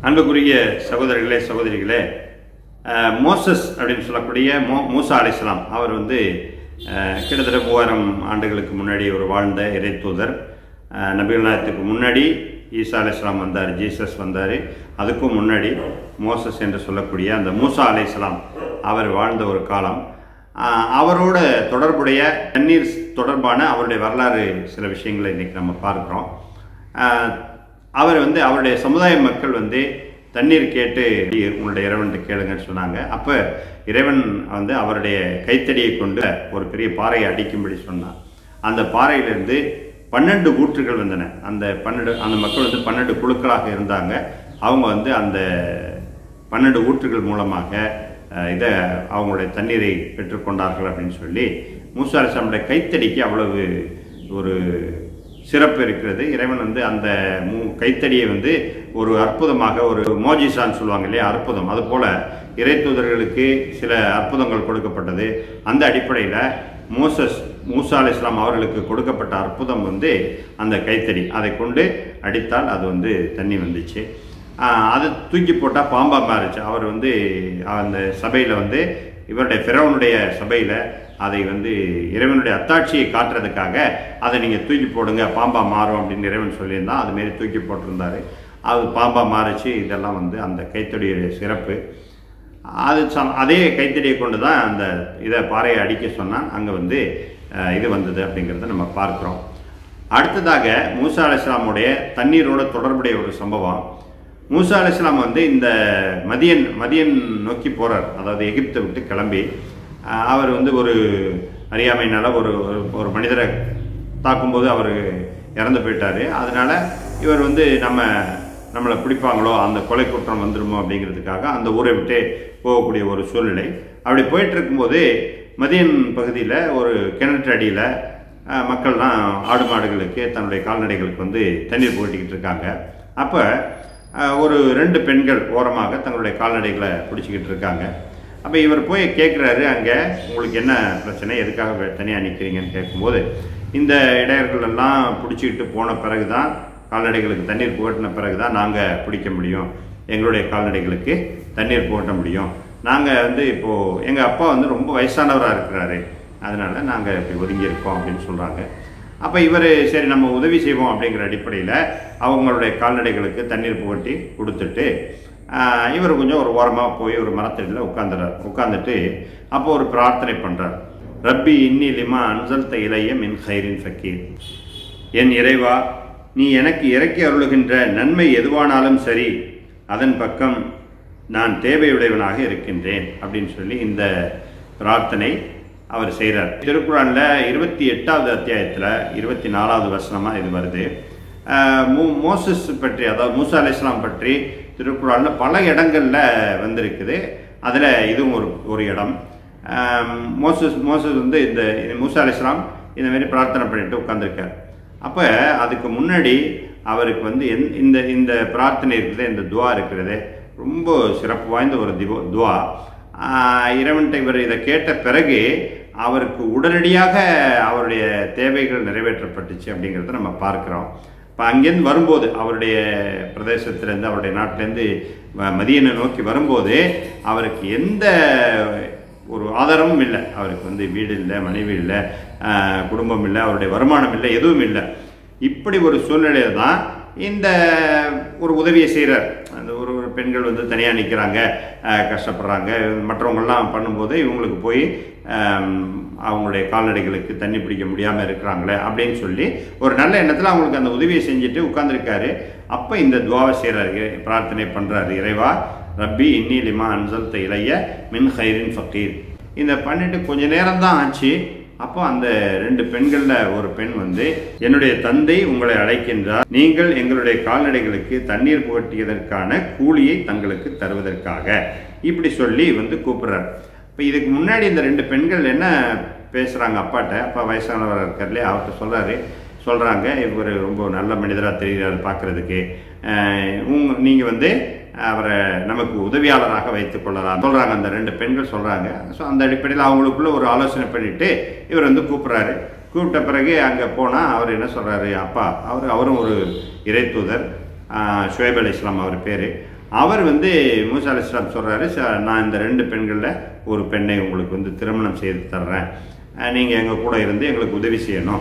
அன்புக்குரிய சகோதரர்களே சகோதரிகளே, மோசஸ் அப்படின்னு சொல்லக்கூடிய மூசா அலைஹிஸ்ஸலாம் அவர் வந்து கிட்டத்தட்ட 3000 ஆண்டுகளுக்கு முன்னாடி ஒரு வாழ்ந்த இறை தூதர். நபிகள் நாயகத்துக்கு முன்னாடி ஈசா அலைஹிஸ்ஸலாம் வந்தார், ஜீசஸ் வந்தார். அதுக்கும் முன்னாடி மோசஸ் என்று சொல்லக்கூடிய அந்த மூசா அலைஹிஸ்ஸலாம் அவர் வாழ்ந்த ஒரு காலம். அவரோட தொடர்புடைய தண்ணீர் தொடர்பான அவருடைய வரலாறு சில விஷயங்களை இன்றைக்கி நம்ம பார்க்குறோம். அவர் வந்து அவருடைய சமுதாய மக்கள் வந்து தண்ணீர் கேட்டு உங்களுடைய இறைவன்ட்டு கேளுங்கன்னு சொன்னாங்க. அப்போ இறைவன் வந்து அவருடைய கைத்தடியை கொண்டு ஒரு பெரிய பாறையை அடிக்கும்படி சொன்னார். அந்த பாறையிலிருந்து 12 ஊற்றுகள் வந்தன. அந்த மக்கள் வந்து 12 குழுக்களாக இருந்தாங்க. அவங்க வந்து அந்த 12 ஊற்றுகள் மூலமாக இதை அவங்களுடைய தண்ணீரை பெற்றுக்கொண்டார்கள் அப்படின்னு சொல்லி மூசா அலைஹிஸ்ஸலாமுடைய கைத்தடிக்கு அவ்வளவு ஒரு சிறப்பு இருக்கிறது. இறைவன் வந்து அந்த கைத்தடியை வந்து ஒரு அற்புதமாக, ஒரு மோஜிசான்னு சொல்லுவாங்க இல்லையா, அற்புதம். அதுபோல் இறை தூதர்களுக்கு சில அற்புதங்கள் கொடுக்கப்பட்டது. அந்த அடிப்படையில் மூசா அலைஹிஸ்ஸலாம் அவர்களுக்கு கொடுக்கப்பட்ட அற்புதம் வந்து அந்த கைத்தடி. அதை கொண்டு அடித்தால் அது வந்து தண்ணி வந்துச்சு. அதை தூக்கி போட்டால் பாம்பா மாறிச்சு. அவர் வந்து அந்த சபையில் வந்து இவருடைய ஃபிரௌனுடைய சபையில் அதை வந்து இறைவனுடைய அத்தாட்சியை காட்டுறதுக்காக அதை நீங்கள் தூக்கி போடுங்க, பாம்பா மாறும் அப்படின்னு இறைவன் சொல்லியிருந்தான். அதுமாரி தூக்கி போட்டிருந்தார். அது பாம்பா மாறிச்சு. இதெல்லாம் வந்து அந்த கைத்தடியுடைய சிறப்பு. அதே கைத்தடியை கொண்டு தான் அந்த இதை பாறையை அடிக்க சொன்னால் அங்கே வந்து இது வந்தது அப்படிங்கிறத நம்ம பார்க்குறோம். அடுத்ததாக மூசா அலைஹிஸ்ஸலாமுடைய தண்ணீரோட தொடர்புடைய ஒரு சம்பவம். மூசா அலைஹிஸ்ஸலாம் வந்து இந்த மதியன் நோக்கி போகிறார். அதாவது எகிப்தை விட்டு கிளம்பி அவர் வந்து ஒரு அறியாமையினால ஒரு மனிதரை தாக்கும்போது அவர் இறந்து போயிட்டார். அதனால் இவர் வந்து நம்மளை பிடிப்பாங்களோ, அந்த கொலை குற்றம் வந்துடுமோ அப்படிங்கிறதுக்காக அந்த ஊரை விட்டு போகக்கூடிய ஒரு சூழ்நிலை. அப்படி போயிட்டு இருக்கும்போது மதியன் பகுதியில் ஒரு கிணற்று அடியில் மக்கள்லாம் ஆடு மாடுகளுக்கு தன்னுடைய கால்நடைகளுக்கு வந்து தண்ணீர் போட்டிக்கிட்டு இருக்காங்க. அப்போ ஒரு 2 பெண்கள் ஓரமாக தங்களுடைய கால்நடைகளை பிடிச்சிக்கிட்டு இருக்காங்க. அப்போ இவர் போய் கேட்குறாரு, அங்கே உங்களுக்கு என்ன பிரச்சனை, எதுக்காக தனியாக நிற்கிறீங்கன்னு கேட்கும்போது, இந்த இடையர்கள் எல்லாம் பிடிச்சிக்கிட்டு போன பிறகு தான், கால்நடைகளுக்கு தண்ணீர் புகட்டின பிறகு தான் நாங்கள் பிடிக்க முடியும், எங்களுடைய கால்நடைகளுக்கு தண்ணீர் புகட்ட முடியும். நாங்கள் வந்து இப்போது எங்கள் அப்பா வந்து ரொம்ப வயசானவராக இருக்கிறாரு, அதனால் நாங்கள் இப்படி ஒதுங்கியிருக்கோம் அப்படின்னு சொல்கிறாங்க. அப்போ இவர் சரி நம்ம உதவி செய்வோம் அப்படிங்கிற அடிப்படையில் அவங்களுடைய கால்நடைகளுக்கு தண்ணீர் புகட்டி கொடுத்துட்டு இவர் கொஞ்சம் ஒரு ஓரமாக போய் ஒரு மரத்தடியில் உட்காந்துட்டு அப்போ ஒரு பிரார்த்தனை பண்ணுறார். ரப்பி இன்னி லிமா அன்சல்த இலைய மின் ஹைரின் ஃபக்கீர். என் இறைவா, நீ எனக்கு இறக்கி அருளுகின்ற நன்மை எதுவானாலும் சரி, அதன் பக்கம் நான் தேவையுடையவனாக இருக்கின்றேன் அப்படின்னு சொல்லி இந்த பிரார்த்தனை அவர் செய்கிறார். திருக்குர்ஆனில் 28வது அத்தியாயத்தில் 24வது வசனமாக இது வருது. மோசஸ் பற்றி, அதாவது மூசா அலைஹிஸ்ஸலாம் பற்றி திருக்குர்ஆனில் பல இடங்களில் வந்திருக்குது. அதில் இதுவும் ஒரு இடம். மோசஸ் வந்து இந்த மூசா அலைஹிஸ்ஸலாம் இந்தமாரி பிரார்த்தனை பண்ணிட்டு உட்காந்துருக்கார். அப்போ அதுக்கு முன்னாடி அவருக்கு வந்து இந்த பிரார்த்தனை இருக்குது, இந்த துவா இருக்கிறது, ரொம்ப சிறப்பு வாய்ந்த ஒரு துவா. இறைவன்கிட்ட இவர் இதை கேட்ட பிறகு அவருக்கு உடனடியாக அவருடைய தேவைகள் நிறைவேற்றப்பட்டுச்சு அப்படிங்கிறத நம்ம பார்க்குறோம். இப்போ அங்கேருந்து வரும்போது, அவருடைய பிரதேசத்திலேருந்து, அவருடைய நாட்டிலேருந்து மதியனை நோக்கி வரும்போது அவருக்கு எந்த ஒரு ஆதாரமும் இல்லை. அவருக்கு வந்து வீடு இல்லை, மனைவி இல்லை, குடும்பம் இல்லை, அவருடைய வருமானம் இல்லை, எதுவும் இல்லை. இப்படி ஒரு சூழ்நிலையில் தான் இந்த ஒரு உதவியை செய்கிறார். அந்த ஒரு பெண்கள் வந்து தனியாக நிற்கிறாங்க, கஷ்டப்படுறாங்க, மற்றவங்கள்லாம் பண்ணும்போது இவங்களுக்கு போய் அவங்களுடைய கால்நடைகளுக்கு தண்ணி பிடிக்க முடியாமல் இருக்கிறாங்களே அப்படின்னு சொல்லி ஒரு நல்ல எண்ணத்தில் அவங்களுக்கு அந்த உதவியை செஞ்சுட்டு உட்கார்ந்துருக்காரு. அப்போ இந்த துவாவை செய்கிறாரு, பிரார்த்தனை பண்ணுறாரு. இறைவா, ரப்பி இன்னி லிமா அன்சல்த இலைய மின் ஹைரின் ஃபக்கீர். இந்த பண்ணிட்டு கொஞ்ச நேரம் தான் ஆச்சு. அப்போ அந்த 2 பெண்களில் ஒரு பெண் வந்து, என்னுடைய தந்தை உங்களை அழைக்கின்றார், நீங்கள் எங்களுடைய கால்நடைகளுக்கு தண்ணீர் புகட்டியதற்கான கூலியை தங்களுக்கு தருவதற்காக, இப்படி சொல்லி வந்து கூப்பிடுறார். இப்போ இதுக்கு முன்னாடி இந்த 2 பெண்கள் என்ன பேசுகிறாங்க அப்பாட்ட, அப்பா வயசானவர் இருக்கார் இல்லையா, அவர்கிட்ட சொல்கிறாங்க, இவர் ரொம்ப நல்ல மனிதராக தெரிகிறார் பார்க்குறதுக்கு, நீங்கள் வந்து அவரை நமக்கு உதவியாளராக வைத்துக் கொள்ளலாம் சொல்கிறாங்க. அந்த 2 பெண்கள் சொல்கிறாங்க. ஸோ அந்த அடிப்படையில் அவங்களுக்குள்ள ஒரு ஆலோசனை பண்ணிவிட்டு இவர் வந்து கூப்பிட்றாரு. கூப்பிட்ட பிறகு அங்கே போனால் அவர் என்ன சொல்கிறாரு, அப்பா அவரும் ஒரு இறை தூதர், ஷுவைப் அலைஹிஸ்ஸலாம் அவர் பேர். அவர் வந்து மூசா அலைஹிஸ்ஸலாம் சொல்கிறாரு, நான் இந்த 2 பெண்களில் ஒரு பெண்ணை உங்களுக்கு வந்து திருமணம் செய்து தர்றேன், நீங்கள் எங்கள் கூட இருந்து எங்களுக்கு உதவி செய்யணும்,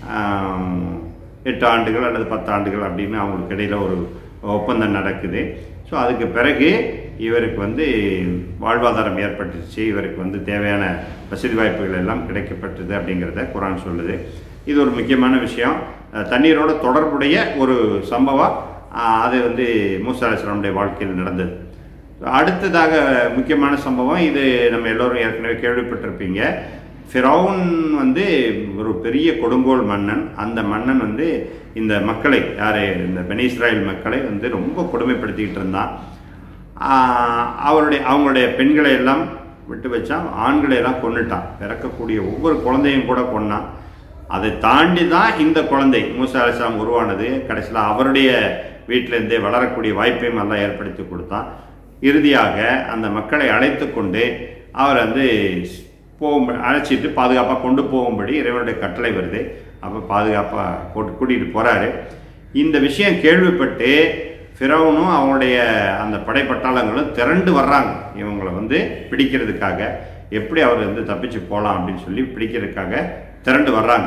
8 ஆண்டுகள் அல்லது 10 ஆண்டுகள் அப்படின்னு அவங்களுக்கு இடையில் ஒரு ஒப்பந்தம் நடக்குது. ஸோ அதுக்கு பிறகு இவருக்கு வந்து வாழ்வாதாரம் ஏற்பட்டுச்சு, இவருக்கு வந்து தேவையான வசதி வாய்ப்புகள் எல்லாம் கிடைக்கப்பட்டது அப்படிங்கிறத குர்ஆன் சொல்லுது. இது ஒரு முக்கியமான விஷயம், தண்ணீரோட தொடர்புடைய ஒரு சம்பவம். அது வந்து மூசா அலைஹிஸ்ஸலாமுடைய வாழ்க்கையில் நடந்தது. அடுத்ததாக முக்கியமான சம்பவம், இது நம்ம எல்லோரும் ஏற்கனவே கேள்விப்பட்டிருப்பீங்க. ஃபிரௌன் வந்து ஒரு பெரிய கொடுங்கோல் மன்னன். அந்த மன்னன் வந்து இந்த மக்களை, இந்த பனி இஸ்ராயேல் மக்களை வந்து ரொம்ப கொடுமைப்படுத்திக்கிட்டு இருந்தான். அவங்களுடைய பெண்களை எல்லாம் விட்டு வச்சான், ஆண்களை எல்லாம் கொன்னுட்டான், பிறக்கக்கூடிய ஒவ்வொரு குழந்தையும் கூட கொன்னான். அதை தாண்டி தான் இந்த குழந்தை மூசா அலைஹிஸ்ஸலாம் உருவானது. கடைசியில் அவருடைய வீட்டிலேருந்தே வளரக்கூடிய வாய்ப்பையும் எல்லாம் ஏற்படுத்தி கொடுத்தான். இறுதியாக அந்த மக்களை அழைத்து கொண்டு அவர் வந்து அழைச்சிட்டு பாதுகாப்பாக கொண்டு போகும்படி இறைவனுடைய கட்டளை வருது. அப்போ பாதுகாப்பாக கூட்டிகிட்டு போகிறாரு. இந்த விஷயம் கேள்விப்பட்டு ஃபிரௌனும் அவங்களுடைய அந்த படைப்பட்டாளங்களும் திரண்டு வர்றாங்க இவங்களை வந்து பிடிக்கிறதுக்காக. எப்படி அவர் வந்து தப்பிச்சு போகலாம் அப்படின்னு சொல்லி பிடிக்கிறதுக்காக திரண்டு வர்றாங்க.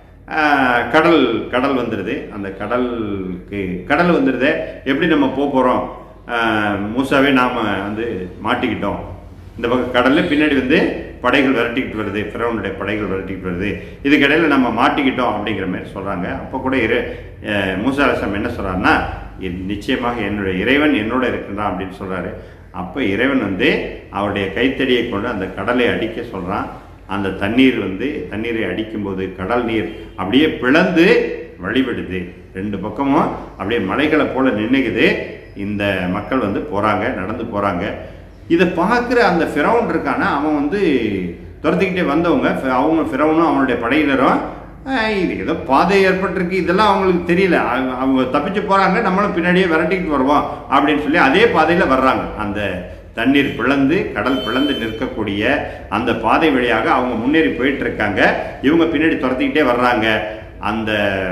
கடல் வந்துடுது. அந்த கடல் வந்துடுது. எப்படி நம்ம போகிறோம், மூசாவே நாம் வந்து மாட்டிக்கிட்டோம். இந்த பக்கம் கடலில் பின்னாடி வந்து படைகள் விரட்டிக்கிட்டு வருது, ஃபிரௌனுடைய படைகள் விரட்டிக்கிட்டு வருது, இதுக்கிடையில் நம்ம மாட்டிக்கிட்டோம் அப்படிங்கிற மாதிரி சொல்கிறாங்க. அப்போ கூட மூசா அலைஹிஸ்ஸலாம் என்ன சொல்கிறாருன்னா, நிச்சயமாக என்னுடைய இறைவன் என்னோட இருக்கின்றான் அப்படின்னு சொல்கிறாரு. அப்போ இறைவன் வந்து அவருடைய கைத்தடியை கொண்டு அந்த கடலை அடிக்க சொல்கிறான். அந்த தண்ணீரை அடிக்கும்போது கடல் நீர் அப்படியே பிளந்து வழிவிடுது. 2 பக்கமும் அப்படியே மலைகளை போல நின்னுக்குது. இந்த மக்கள் வந்து நடந்து போகிறாங்க. இதை பார்க்குற அந்த ஃபிரௌன் இருக்கான, அவன் வந்து துரத்திக்கிட்டே வந்தவங்க, அவங்க ஃபிரௌனும் அவனுடைய படையினரும், இது ஏதோ பாதை ஏற்பட்டிருக்கு, இதெல்லாம் அவங்களுக்கு தெரியல, அவங்க தப்பிச்சு போகிறாங்க, நம்மளும் பின்னாடியே விரட்டிக்கிட்டு வருவோம் அப்படின்னு சொல்லி அதே பாதையில் வர்றாங்க. அந்த தண்ணீர் பிளந்து கடல் பிளந்து நிற்கக்கூடிய அந்த பாதை வழியாக அவங்க முன்னேறி போயிட்டு இருக்காங்க. இவங்க பின்னாடி துரத்திக்கிட்டே வர்றாங்க. அந்த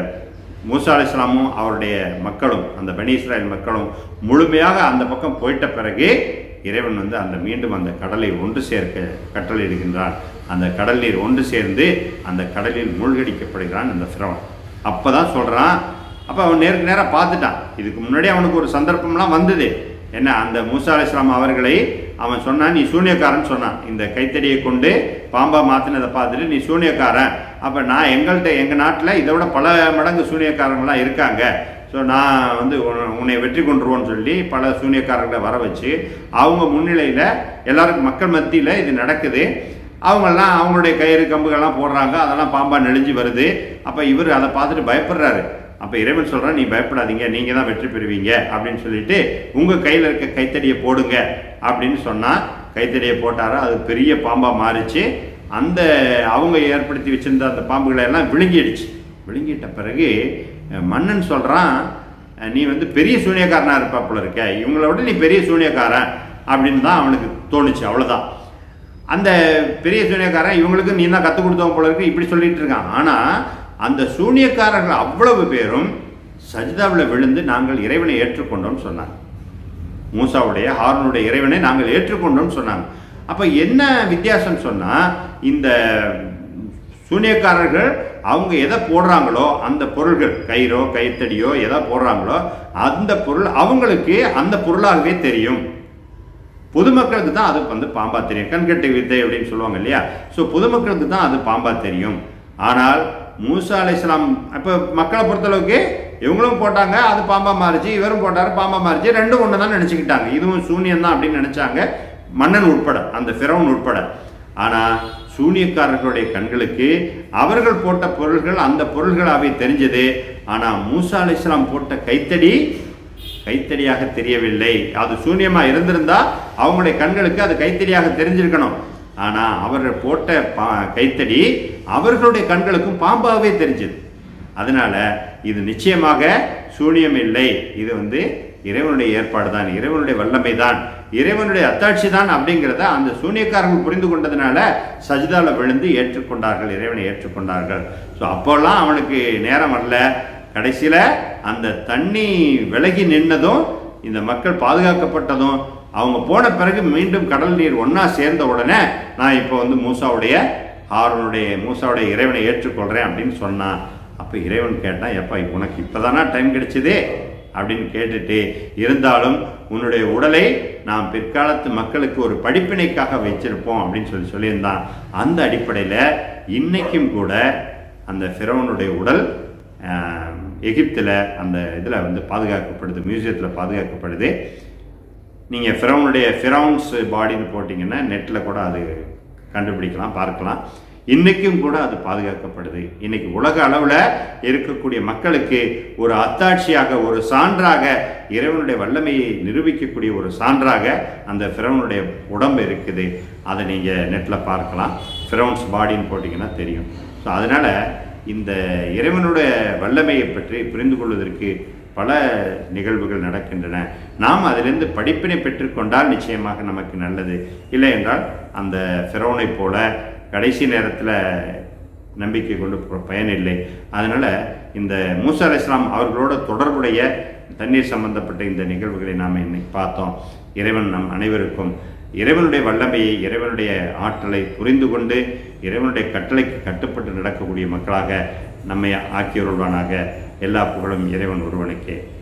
மூசா அலைஹிஸ்ஸலாமும் அவருடைய மக்களும், அந்த பனி இஸ்ராயேல் மக்களும் முழுமையாக அந்த பக்கம் போயிட்ட பிறகு இறைவன் வந்து மீண்டும் அந்த கடலை ஒன்று சேர்க்க கட்டளையிடுகின்றான். அந்த கடல் நீர் ஒன்று சேர்ந்து அந்த கடலில் மூழ்கடிக்கப்படுகிறான் அந்த ஃபிரௌன். அப்போ தான் சொல்கிறான், அப்போ அவன் நேருக்கு நேராக பார்த்துட்டான். இதுக்கு முன்னாடி அவனுக்கு ஒரு சந்தர்ப்பம்லாம் வந்தது. என்ன, அந்த மூசா அலைஹிஸ்ஸலாம் அவர்களை அவன் சொன்னான், நீ சூனியக்காரன் சொன்னான். இந்த கைத்தடியை கொண்டு பாம்பா மாற்றினதை பார்த்துட்டு நீ சூனியக்காரன். அப்போ நான் எங்கள் நாட்டில் இதை விட பல மடங்கு சூனியக்காரங்களாம் இருக்காங்க. ஸோ நான் வந்து உன்னை வெற்றி கொண்டுருவோன்னு சொல்லி பல சூனியக்காரர்களை வர வச்சு அவங்க முன்னிலையில் எல்லாருக்கும் மக்கள் மத்தியில் இது நடக்குது. அவங்கெல்லாம் அவங்களுடைய கயிறு கம்புகள்லாம் போடுறாங்க, அதெல்லாம் பாம்பா நெளிஞ்சு வருது. அப்போ இவர் அதை பார்த்துட்டு பயப்படுறாரு. அப்போ இறைவன் சொல்கிறான், நீ பயப்படாதீங்க, நீங்கள் தான் வெற்றி பெறுவீங்க அப்படின்னு சொல்லிட்டு உங்கள் கையில் இருக்க கைத்தடியை போடுங்க அப்படின்னு சொன்னால் கைத்தடியை போட்டாரா, அது பெரிய பாம்பாக மாறிச்சு. அந்த அவங்க ஏற்படுத்தி வச்சுருந்த அந்த பாம்புகளை எல்லாம் விழுங்கிட்ட பிறகு மன்னன் சொல்கிறான், நீ வந்து பெரிய சூனியக்காரனாக இருப்பாப்புல இருக்க, இவங்கள விட நீ பெரிய சூனியக்காரன் அப்படின்னு தான் அவனுக்கு தோணுச்சு. அவ்வளோதான். அந்த பெரிய சூனியக்காரன் இவங்களுக்கு நீ தான் கற்றுக் கொடுத்தவங்க போல இருக்கு இப்படி சொல்லிட்டு இருக்கான். ஆனால் அந்த சூனியக்காரர்கள் அவ்வளவு பேரும் சஜ்தாவில் விழுந்து நாங்கள் இறைவனை ஏற்றுக்கொண்டோம்னு சொன்னாங்க. மூசாவுடைய ஹாரூனுடைய இறைவனை நாங்கள் ஏற்றுக்கொண்டோம்னு சொன்னாங்க. அப்போ என்ன வித்தியாசம் சொன்னால், இந்த சூனியக்காரர்கள் அவங்க எதை போடுறாங்களோ அந்த பொருள்கள், கயிறோ கைத்தடியோ எதை போடுறாங்களோ அந்த பொருள் அவங்களுக்கு அந்த பொருளாகவே தெரியும். பொதுமக்களுக்கு தான் அது வந்து பாம்பா தெரியும். கண்கட்டு வித்தை அப்படின்னு சொல்லுவாங்க இல்லையா. ஸோ பொதுமக்களுக்கு தான் அது பாம்பா தெரியும். ஆனால் மூசா அலைஹிஸ்ஸலாம் இப்போ மக்களை பொறுத்தளவுக்கு இவங்களும் போட்டாங்க, அது பாம்பா மாறிச்சு, இவரும் போட்டார் பாம்பா மாறிச்சு, ரெண்டும் ஒன்று தான் நினச்சிக்கிட்டாங்க. இதுவும் சூனியம் தான் அப்படின்னு நினச்சாங்க, மன்னன் உட்பட, அந்த ஃபிரௌன் உட்பட. ஆனால் சூனியக்காரர்களுடைய கண்களுக்கு அவர்கள் போட்ட பொருள்கள் அந்த பொருள்களாகவே தெரிஞ்சது. ஆனால் மூசா அலைஹிஸ்ஸலாம் போட்ட கைத்தடியாக தெரியவில்லை. அது சூனியமாக இருந்திருந்தா அவங்களுடைய கண்களுக்கு அது கைத்தடியாக தெரிஞ்சிருக்கணும். ஆனால் அவர்கள் போட்ட கைத்தடி அவர்களுடைய கண்களுக்கும் பாம்பாகவே தெரிஞ்சது. அதனால இது நிச்சயமாக சூனியம் இல்லை, இது வந்து இறைவனுடைய ஏற்பாடு தான், இறைவனுடைய வல்லமை தான், இறைவனுடைய அத்தாட்சி தான் அப்படிங்கிறத அந்த சூனியக்காரர்கள் புரிந்து கொண்டதுனால சஜ்தாவில் விழுந்து ஏற்றுக்கொண்டார்கள், இறைவனை ஏற்றுக்கொண்டார்கள். ஸோ அப்போல்லாம் அவனுக்கு நேரம் வரல. கடைசியில் அந்த தண்ணி விலகி நின்னதும் இந்த மக்கள் பாதுகாக்கப்பட்டதும் அவங்க போன பிறகு மீண்டும் கடல் நீர் ஒன்றா சேர்ந்த உடனே நான் இப்போ வந்து மூசாவுடைய இறைவனை ஏற்றுக்கொள்கிறேன் அப்படின்னு சொன்னான். அப்போ இறைவன் கேட்டான், எப்பா உனக்கு இப்போதானா டைம் கிடைச்சதே அப்படின்னு கேட்டுட்டு, இருந்தாலும் உன்னுடைய உடலை நாம் பிற்காலத்து மக்களுக்கு ஒரு படிப்பினைக்காக வச்சிருப்போம் அப்படின்னு சொல்லியிருந்தான். அந்த அடிப்படையில் இன்னைக்கும் கூட அந்த ஃபிரௌனுடைய உடல் எகிப்தில் அந்த இதில் வந்து பாதுகாக்கப்படுது, மியூசியத்தில் பாதுகாக்கப்படுது. நீங்கள் ஃபிரௌன்ஸ் பாடின்னு போட்டிங்கன்னா நெட்டில் கூட அது கண்டுபிடிக்கலாம், பார்க்கலாம். இன்றைக்கும் கூட அது பாதுகாக்கப்படுது. இன்னைக்கு உலக அளவில் இருக்கக்கூடிய மக்களுக்கு ஒரு அத்தாட்சியாக, ஒரு சான்றாக, இறைவனுடைய வல்லமையை நிரூபிக்கக்கூடிய ஒரு சான்றாக அந்த ஃபிரௌனுடைய உடம்பு இருக்குது. அதை நீங்கள் நெட்டில் பார்க்கலாம், ஃபிரௌன்ஸ் பாடின்னு போட்டிங்கன்னா தெரியும். ஸோ அதனால் இந்த இறைவனுடைய வல்லமையை பற்றி புரிந்து கொள்வதற்கு பல நிகழ்வுகள் நடக்கின்றன. நாம் அதிலிருந்து படிப்பினை பெற்றுக்கொண்டால் நிச்சயமாக நமக்கு நல்லது. இல்லை என்றால் அந்த ஃபிரௌனை போல கடைசி நேரத்தில் நம்பிக்கை கொண்டு பயனில்லை. அதனால் இந்த மூசா அலைஹிஸ்ஸலாம் அவர்களோட தொடர்புடைய தண்ணீர் சம்பந்தப்பட்ட இந்த நிகழ்வுகளை நாம் இன்னைக்கு பார்த்தோம். இறைவன் நம் அனைவருக்கும் இறைவனுடைய வல்லமையை, இறைவனுடைய ஆற்றலை புரிந்து கொண்டு இறைவனுடைய கட்டளைக்கு கட்டுப்பட்டு நடக்கக்கூடிய மக்களாக நம்மை ஆக்கியருள்வானாக. எல்லா புகழும் இறைவன் ஒருவனுக்கே.